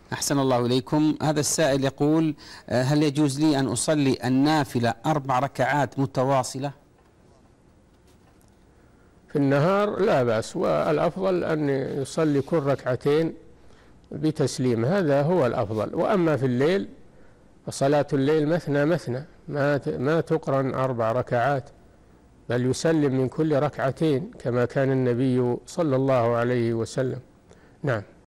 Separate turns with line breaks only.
أحسن الله إليكم. هذا السائل يقول: هل يجوز لي أن أصلي النافلة 4 ركعات متواصلة؟
في النهار لا بأس، والأفضل أن يصلي كل ركعتين بتسليم، هذا هو الأفضل. وأما في الليل فصلاة الليل مثنى مثنى، ما تقرن 4 ركعات، بل يسلم من كل ركعتين كما كان النبي صلى الله عليه وسلم. نعم.